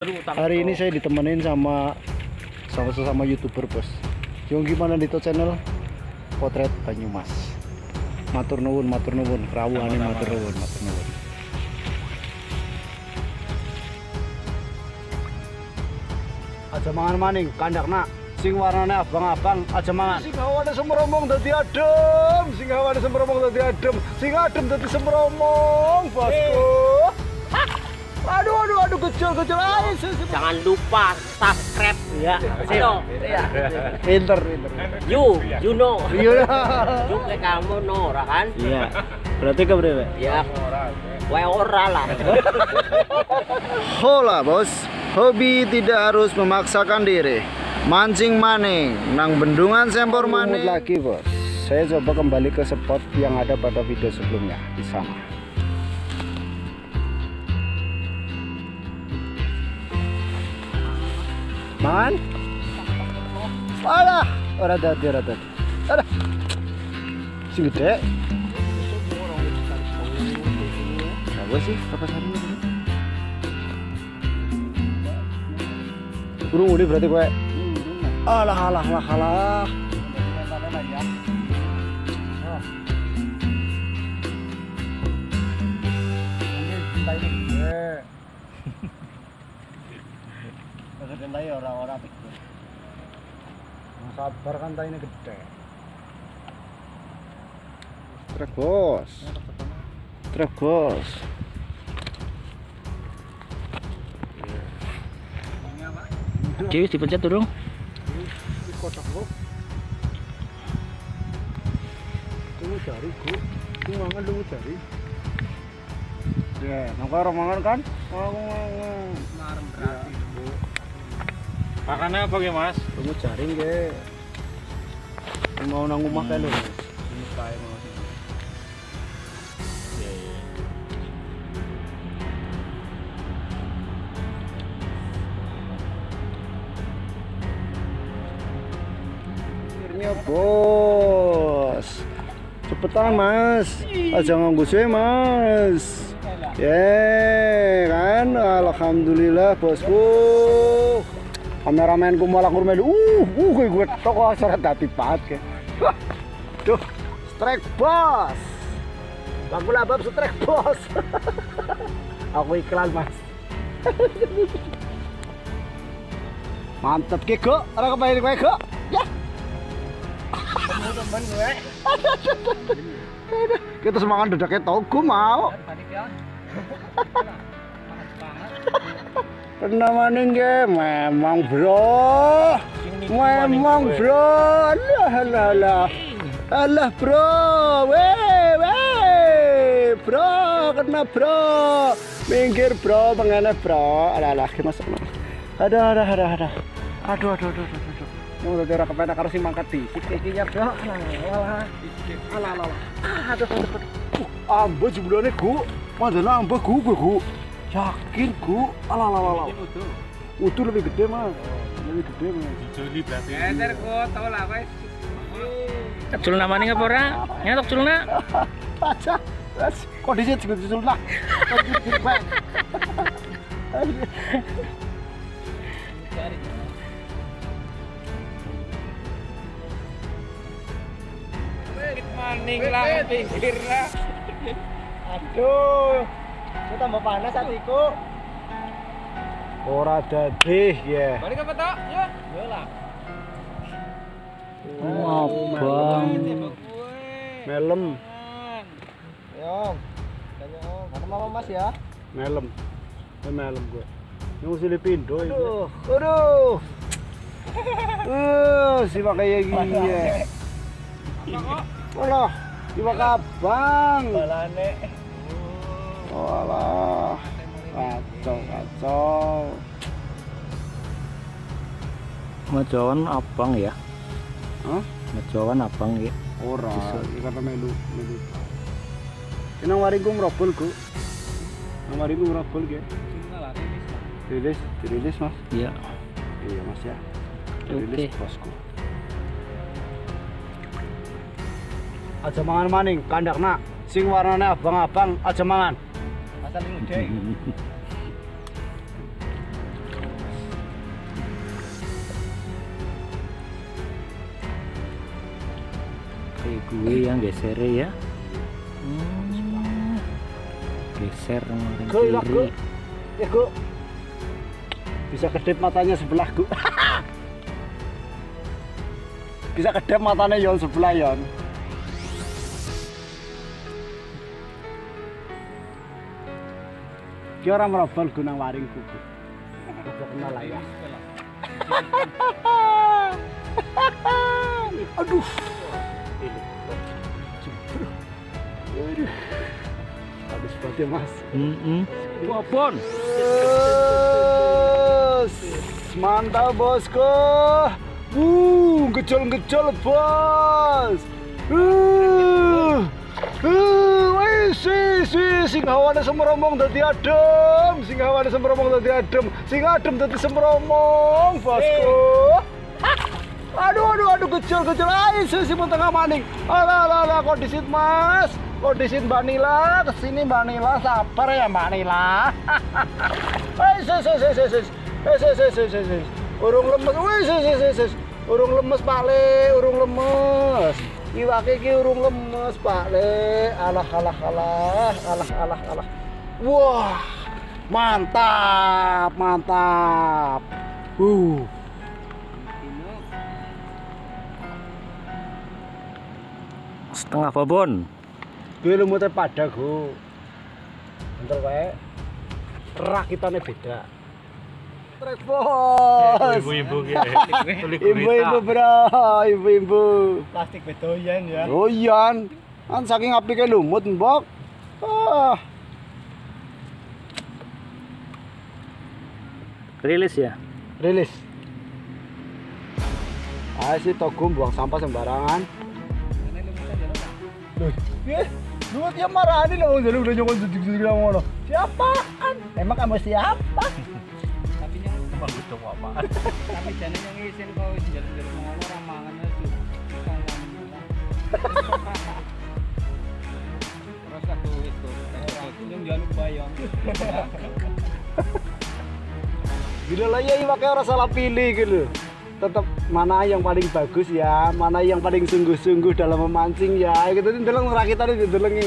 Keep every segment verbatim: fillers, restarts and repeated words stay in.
Hari ini saya ditemenin sama sama sesama YouTuber, Bos. Yung gimana di channel Potret Banyumas. Matur nuwun, matur nuwun, rawuhane matur nuwun, matur nuwun. Aja mangan maning kandakna sing warnane abang-abang, aja mangan. Sing hawane semromong dadi adem, sing hawane semromong dadi adem, sing adem dadi semromong, Bosku. Aduh, aduh, aduh, kecil, kecil. Ay, jangan lupa subscribe ya. Ayo. Ya. Pinter, pinter. You, you know. Iya. You kayak kamu Nora kan? Iya. Berarti ke berapa? Ya. Wae ora lah. Hola, Bos. Hobi tidak harus memaksakan diri. Mancing maning nang bendungan Sempor Maning lagi, Bos. Saya coba kembali ke spot yang ada pada video sebelumnya di sana. Man, alah, ora dadi, ora dadi. Alah, sing gede. Apa sih? Apa sarine? Burung udah berarti gue. Alah, alah, alah, alah. Kendai orang-orang pikir sabar kan ini gede. Trek bos, trek bos. Cius dipencet turun. Di kotak bos. Tunggu cari gua, tunggu mangan tunggu cari. Ya, nongkrong mangan kan? Mangan. Marem berarti. Makannya apa ya, Mas? Tunggu jaring ge. Mau nang omah kae lho. Ini kae mau. Iya, iya. Akhirnya, Bos. Cepetan, Mas. Aja nganggo suwe, Mas. Ye, kan? Alhamdulillah, Bosku. Kameramenku malah ngurmelu, uh, uh, gue gue toko acara dati banget ke. Duh, strike bos. Lagu labab strike bos. Aku iklan, Mas. Mantep ke, Go. Orang kebayang gue, Go. Ya. Temen gue. Kita semangat duduknya toko mau. Pernah maning ge, memang bro, memang bro, alah alah alah, alah bro, weh weh, bro, kena bro, minggir bro, mengenai bro, alah alah, masuk no, ada ada ada ada, aduh aduh aduh aduh aduh, mau udah darah kepenak harus mangkat di, sikinya bro, alah alah, alah alah, aduh aduh aduh, ambo jumlahnya gu, mana ambo gu gu gu. Yakin ku, alah alah alah. Utuh lebih gede mas, lebih gede mas. Juli berarti. Enter ku tau lah guys. Tak culun nama nih apa orang? Ya tak culun nak. Aja, kok dia juga culun nak. Maning lah, pikir lah. Aduh. Itu tambah panas hatiku. Ora dadi ya. Balik apa tak? Ya. Yolah. Abang. Melem. Yo. Tanya om. Mana mama Mas ya? Melem. Ini melem gue. Ini mesti pindo itu. Aduh. Aduh. Uh, si kayak gini ya. Apa kok? Alah, si abang. Balane. Walah, kacau kacau. Majawan abang ya? Hah? Majawan abang ya? Ora, iki kata melu melu. Kenang waringku merobol, Gu. Nang waringku merobol ge. Rilis, dirilis, Mas. Iya. Iya, Mas ya. Oke. Dirilis bosku. Aja mangan maning kandakna sing warnane abang-abang, aja mangan. Asal ini udah. Gue yang geser ya. Hmm. Geser maring Go, go. kiri. Ya, Gu. Bisa kedip matanya sebelah, Gu. Bisa kedip matanya Yon sebelah, Yon. Ki orang merobol gunang waring kuku. Udah kenal lah ya. Aduh. Aduh. Habis banget ya, Mas. Heeh. Wapun. Bos. Mantap, bosku. Uh, gejol-gejol, bos. Uh. Uh, wis wis wis sing hawane semromong dadi adem, sing hawane semromong dadi adem, sing adem dadi semromong, bosku. Aduh aduh aduh kecil-kecil ae sing tengah maning. Alah alah alah kok disit, Mas. Kok disit Mbak Nila, kesini Mbak Nila, sabar ya Mbak Nila. Wis wis wis wis wis. Wis wis wis wis wis. Urung lemes, wis wis wis wis. Urung lemes Pak Le, urung lemes. Iwake iki urung lemes, Pak Le. Alah alah alah, alah alah alah. Wah, mantap, mantap. Uh. Setengah babon. Kuwi lumute pada, Gu. Bentar wae. Rakitane beda. Trek bos. Ibu-ibu Ibu-ibu, Bro. Ibu-ibu. Plastik bedoyan ya. Doyan. Kan saking apike lumut, Mbok. Ah. Rilis ya. Rilis. Ayo sih toko buang sampah sembarangan. Loh, eh, lu dia marahin loh, jadi udah nyokot jadi ngono. Siapaan? Emang kamu siapa? Tapi yang emang butuh apa? Tapi jane yang ngisin kau jalan-jalan ngono ora mangan aja. Terus aku itu, yang jaluk bayang. Gila lah ya, makanya orang salah pilih gitu. Tetap mana yang paling bagus ya, mana yang paling sungguh-sungguh dalam memancing ya. Gitu ndeleng rakitan itu ndelengi.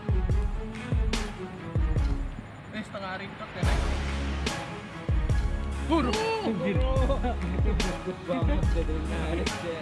Eh setengah ringkot ya. Buru. Banget jadi menarik ya.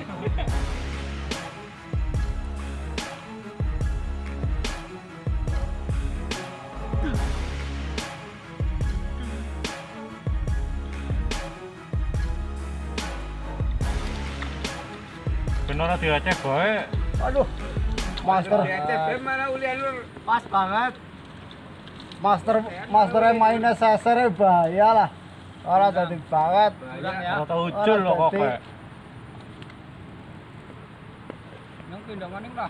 Bener diaceh bae. Aduh. Master. Mana ulian lu? Pas banget. Master masternya mainnya sasar bahaya lah. Orang tadi banget. Ora tau ucul lho kok kayak. Nang pindah maning lah.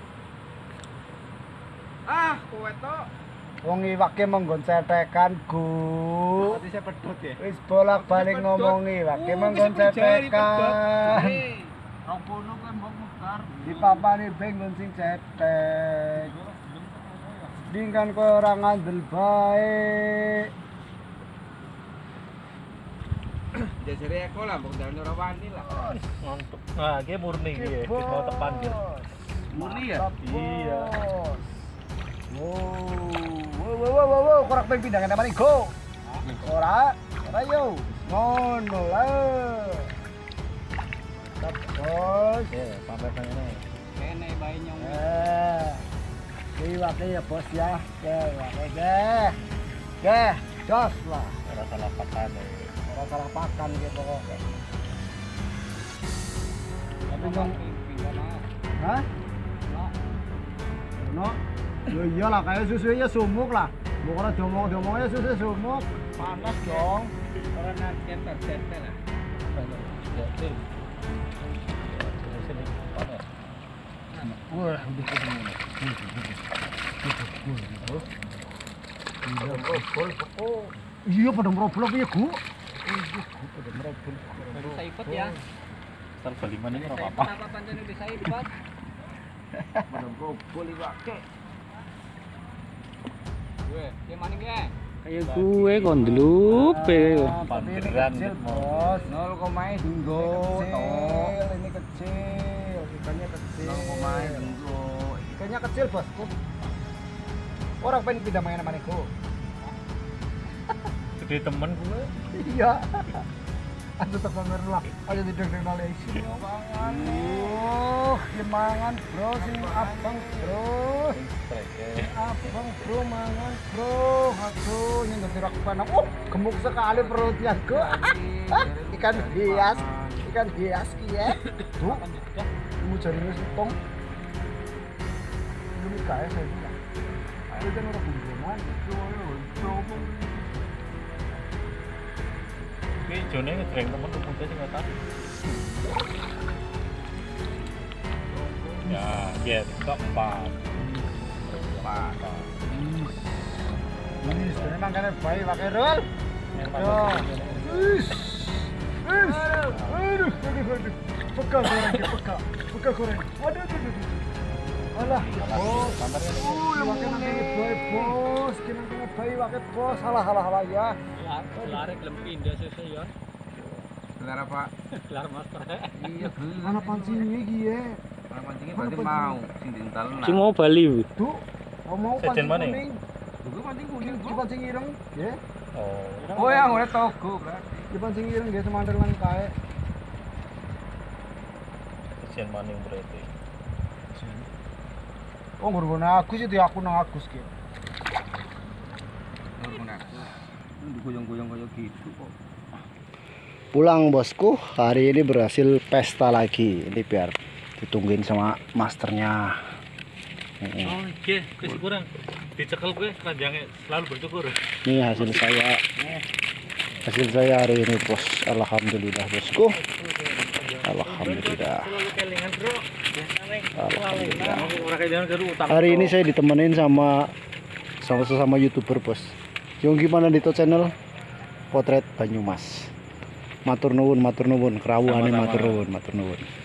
Ah, kowe to. Wong iwake menggon cetekan, Gu. Tadi saya pedot ya. Wis bolak-balik ngomong iwake menggon cetekan. Rompono kan mbok mekar. Dipapani benggon sing cetek. Dingkan koyo ora ngandel bae. Jasare aku lah mbok dalem ora wani lah. Ngantuk. Nah, iki murni iki, wis mau terpanggil. Murni ya? Iya. Wow, wow, wow, wow, wow, korek ping pindah ngene maning go. Ora, ora yo. Ngono lah. Stop, bos. Ya, sampai kene. Kene bae nyong. Eh. Iwake ya, bos ya. Oke, oke. Oke, jos lah. Ora salah pakan. Ora salah pakan gitu pokoknya. Tapi nyong, hah? No. Ya iyalah kayak susu ya sumuk lah. Bukan diomong-diomongnya susu sumuk. Panas dong. Ora nanti target lah. Wah, udah ketemu. Iya pada merobol ya, Gu. Pada merobol. Bisa ikut ya. Asal bali mana ora Apa apa-apa. apa pancen bisa ikut. Pada merobol iwake. Gue, dia maning ya. Kayak gue kondlup ya. Panteran kecil, bos. nol koma Dinggo, toh. ini kecil, ikannya kecil. nol koma dinggo. Ikannya kecil, bosku. Orang pengen pindah main sama Niko. Gede temen gue. Iya. Aduh tekan lah. Ayo tidak kenal isi mangan. Oh, mangan bro sing abang bro. Sing abang bro mangan bro. Aduh nyentuh tirak panah. Oh, gemuk sekali perutnya go. Ikan hias, ikan hias ya. Tuh. Mau cari sutong. Belum kaya saya bilang. Ayo jangan orang bumbungan. Ini Jone ngedreng temen udah sih nggak tahu. Ya, ya keempat. Keempat. Ini memang kan bayi pakai roll. Yo. Wis. Wis. Aduh, aduh, aduh. Pegang goreng, pegang. Pegang goreng. Aduh, aduh, aduh. Alah, bos. Uh, yang makan nanti bayi bos. Kita nanti bayi pakai bos. Salah, salah, salah ya. Gelar gelem pindah sesuk ya. Gelar apa? Gelar master. Iya, gelar. Mana pancingnya iki ya? Mana pancingnya berarti mau sing dientalna. Ki mau Bali. Tuh. Oh, mau Sejen pancing mana? kuning. Buku pancing kuning, Ki pancing ireng, ya. Oh. Oh, yang oleh togo, berarti. Ki pancing ireng ya semandelan kae. Sejen maning berarti. Oh, ngurun Agus itu aku nang Agus ki. Goyang-goyang kayak gitu kok. Pulang bosku, hari ini berhasil pesta lagi. Ini biar ditungguin sama masternya. Oh, iya, kasih kurang. Dicekel gue keranjangnya selalu bersyukur. Ini hasil saya. Hasil saya hari ini bos. Alhamdulillah bosku. Alhamdulillah. Alhamdulillah. Hari ini saya ditemenin sama sama sesama youtuber bos. Yung gimana di to channel Potret Banyumas. Matur nuwun, matur nuwun, kerawuhane matur nuwun, matur nuwun.